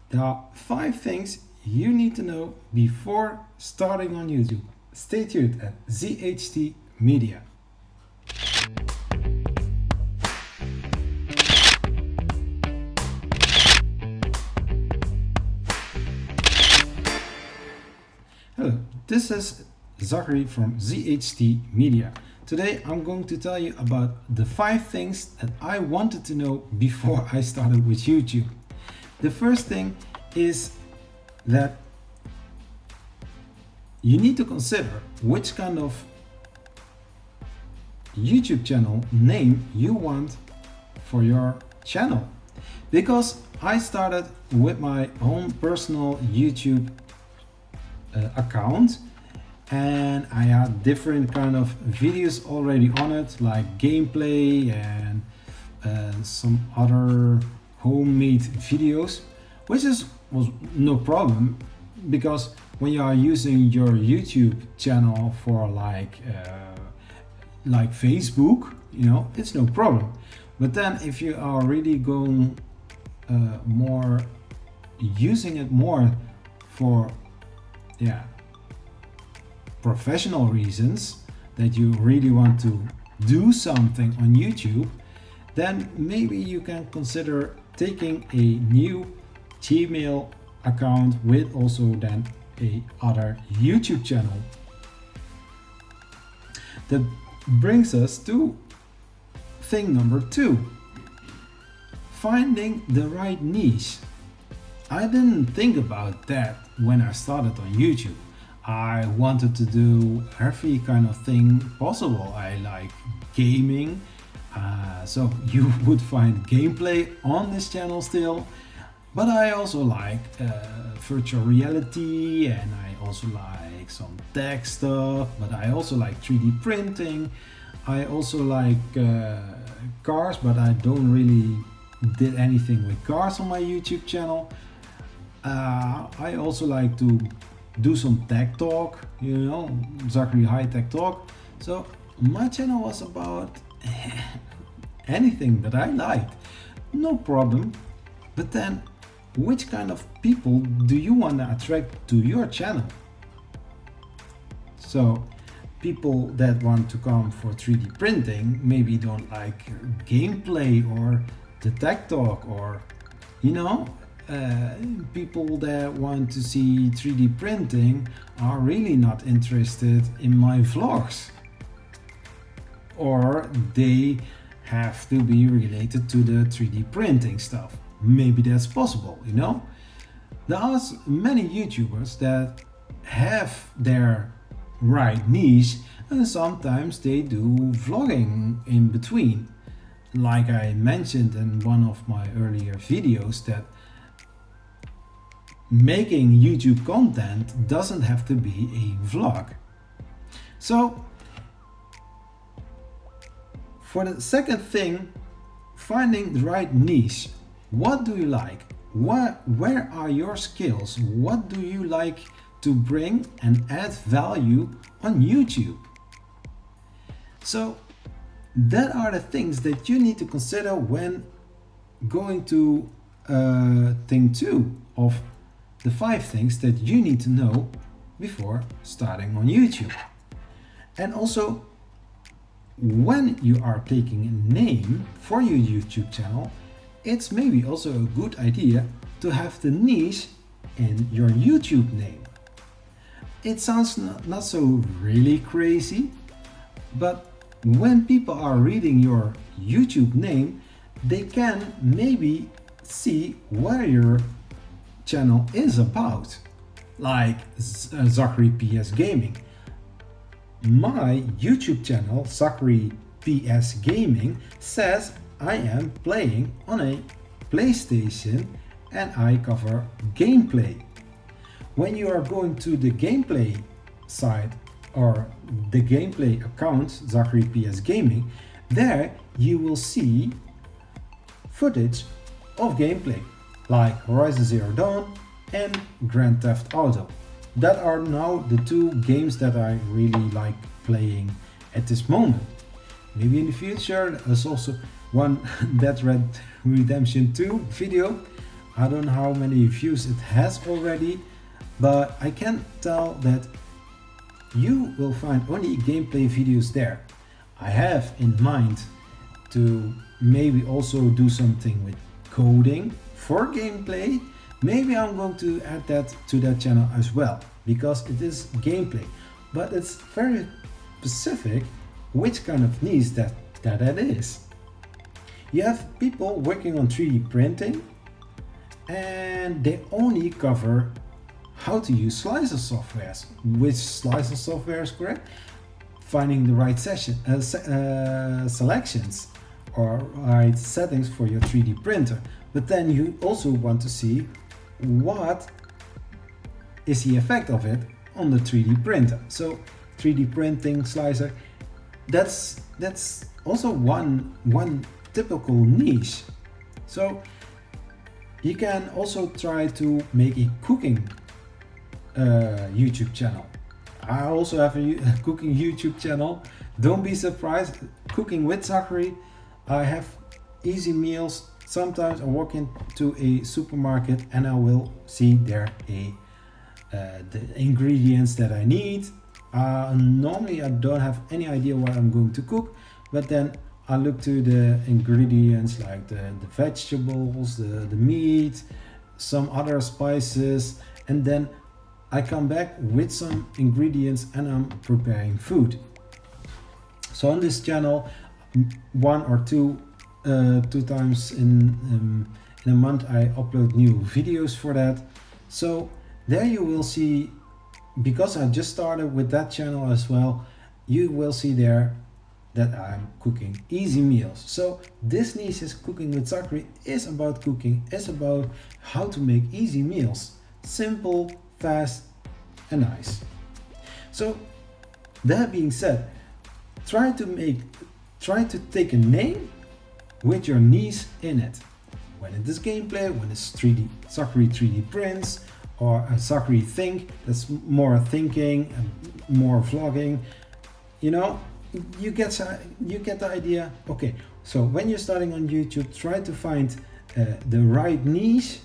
There are 5 things you need to know before starting on YouTube. Stay tuned at ZHT Media. Hello, this is Zachary from ZHT Media. Today I'm going to tell you about the 5 things that I wanted to know before I started with YouTube. The first thing is that you need to consider which kind of YouTube channel name you want for your channel. Because I started with my own personal YouTube account, and I had different kind of videos already on it, like gameplay and some other homemade videos, which was no problem, because when you are using your YouTube channel for like Facebook, you know, it's no problem. But then if you are really going more using it more for professional reasons, that you really want to do something on YouTube, then maybe you can consider taking a new Gmail account with also then a other YouTube channel. That brings us to thing number 2, finding the right niche. I didn't think about that when I started on YouTube. I wanted to do every kind of thing possible. I like gaming, so you would find gameplay on this channel still, but I also like virtual reality, and I also like some tech stuff, but I also like 3D printing. I also like cars, but I don't really did anything with cars on my YouTube channel. I also like to do some tech talk, you know, Zachary High Tech Talk. So my channel was about anything that I liked, no problem. But then, which kind of people do you want to attract to your channel? So people that want to come for 3D printing maybe don't like gameplay or the tech talk, or you know, people that want to see 3D printing are really not interested in my vlogs, or they have to be related to the 3D printing stuff. Maybe that's possible, you know. There are many YouTubers that have their right niche, and sometimes they do vlogging in between. Like I mentioned in one of my earlier videos, that making YouTube content doesn't have to be a vlog. So for the second thing, finding the right niche. What do you like? Where are your skills? What do you like to bring and add value on YouTube? So that are the things that you need to consider when going to thing 2 of the 5 things that you need to know before starting on YouTube. And also, when you are taking a name for your YouTube channel, it's maybe also a good idea to have the niche in your YouTube name. It sounds not so really crazy, but when people are reading your YouTube name, they can maybe see where your channel is about, like Zachary PS Gaming. My YouTube channel, Zachary PS Gaming, says I am playing on a PlayStation and I cover gameplay. When you are going to the gameplay side or the gameplay account, Zachary PS Gaming, there you will see footage of gameplay like Horizon Zero Dawn and Grand Theft Auto. That are now the 2 games that I really like playing at this moment. Maybe in the future there's also one Dead Red Redemption 2 video. I don't know how many views it has already, but I can tell that you will find only gameplay videos there. I have in mind to maybe also do something with coding for gameplay. Maybe I'm going to add that to that channel as well, because it is gameplay, but it's very specific which kind of niche that is. You have people working on 3D printing and they only cover how to use slicer softwares. Which slicer software is correct? Finding the right selections or right settings for your 3D printer. But then you also want to see what is the effect of it on the 3D printer. So 3D printing, slicer, that's also one typical niche. So you can also try to make a cooking YouTube channel. I also have a cooking YouTube channel. Don't be surprised, Cooking with Zachary. I have easy meals. Sometimes I walk into a supermarket and I will see there the ingredients that I need. Normally I don't have any idea what I'm going to cook, but then I look to the ingredients like the vegetables, the meat, some other spices, and then I come back with some ingredients and I'm preparing food. So on this channel, one or two times in a month I upload new videos for that. So there you will see, because I just started with that channel as well, you will see there that I'm cooking easy meals. So this niche is Cooking with Zachary is about cooking, is about how to make easy meals. Simple, fast and nice. So that being said, try to take a name with your niche in it. When it is gameplay, when it's 3D, Zachary 3D prints, or a Zachary think, that's more thinking and more vlogging, you know, you get the idea. Okay, so when you're starting on YouTube, try to find the right niche,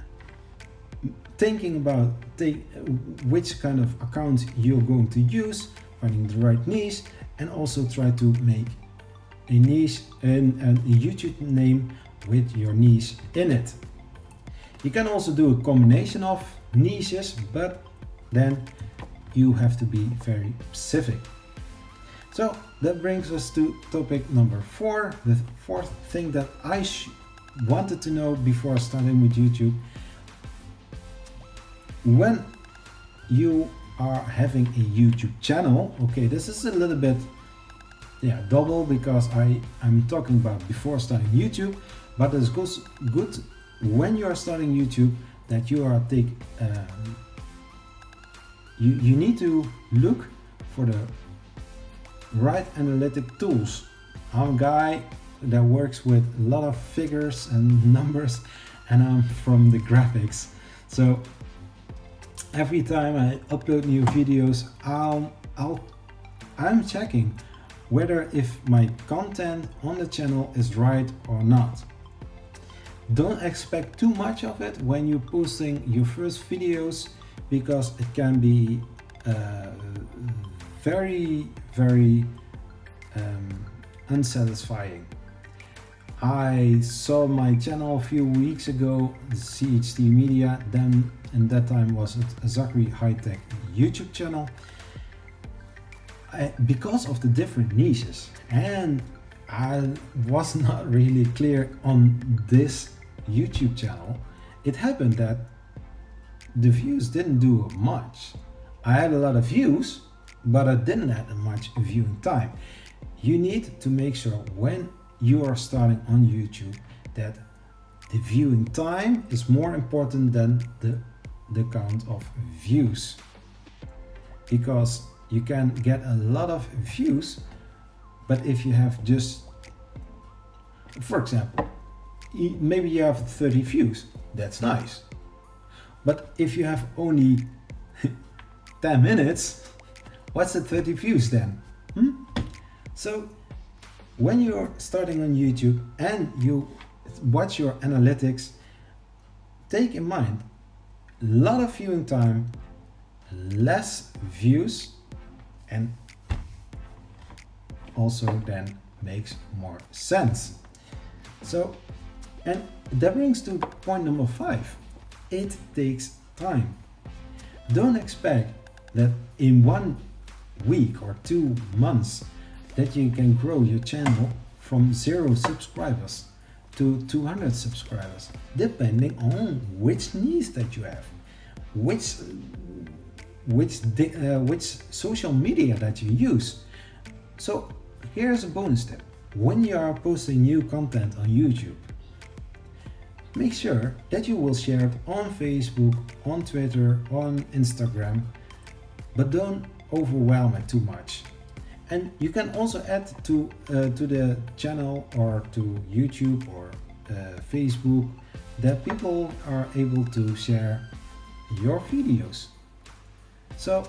thinking about which kind of account you're going to use, finding the right niche, and also try to make a niche and a YouTube name with your niche in it. You can also do a combination of niches, but then you have to be very specific. So that brings us to topic number 4, the fourth thing that I wanted to know before starting with YouTube. When you are having a YouTube channel, okay, this is a little bit double, because I'm talking about before starting YouTube, but it's good when you are starting YouTube that you are you need to look for the right analytic tools. I'm a guy that works with a lot of figures and numbers, and I'm from the graphics. So every time I upload new videos, I'm checking whether if my content on the channel is right or not. Don't expect too much of it when you're posting your first videos, because it can be very unsatisfying. I saw my channel a few weeks ago, CHT Media, then and that time was a Zachary High Tech YouTube channel. Because of the different niches, and I was not really clear on this YouTube channel, it happened that the views didn't do much. I had a lot of views, but I didn't have much viewing time. You need to make sure when you are starting on YouTube that the viewing time is more important than the count of views, because you can get a lot of views, but if you have just, for example, maybe you have 30 views, that's nice. But if you have only 10 minutes, what's the 30 views then? So when you're starting on YouTube and you watch your analytics, take in mind, a lot of viewing time, less views, and also then makes more sense. So, and that brings to point number 5. It takes time. Don't expect that in 1 week or 2 months that you can grow your channel from 0 subscribers to 200 subscribers, depending on which niche that you have, which social media that you use. So here's a bonus tip. When you are posting new content on YouTube, make sure that you will share it on Facebook, on Twitter, on Instagram, but don't overwhelm it too much. And you can also add to the channel or to YouTube or Facebook that people are able to share your videos. So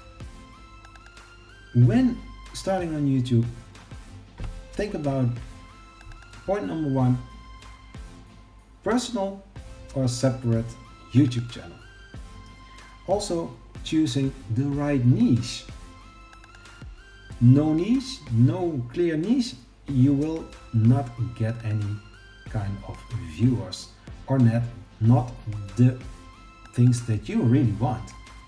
when starting on YouTube, think about point number 1, personal or separate YouTube channel. Also choosing the right niche. No niche, no clear niche, you will not get any kind of viewers or not the things that you really want.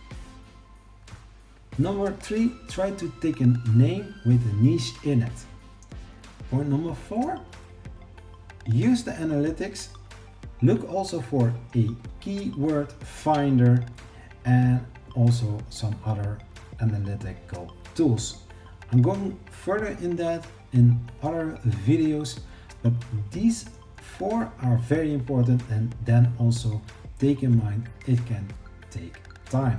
Number 3, try to take a name with a niche in it. Point number 4, use the analytics. Look also for a keyword finder and also some other analytical tools. I'm going further in that in other videos, but these 4 are very important, and then also take in mind it can take time.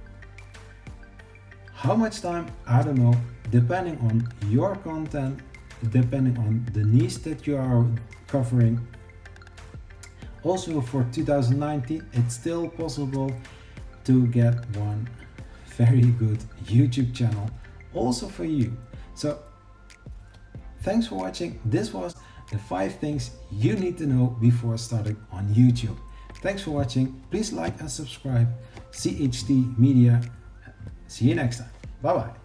How much time? I don't know, depending on your content, depending on the niche that you are covering. Also for 2019, it's still possible to get one very good YouTube channel also for you. So thanks for watching. This was the 5 things you need to know before starting on YouTube. Thanks for watching. Please like and subscribe. CHT Media. See you next time. Bye bye.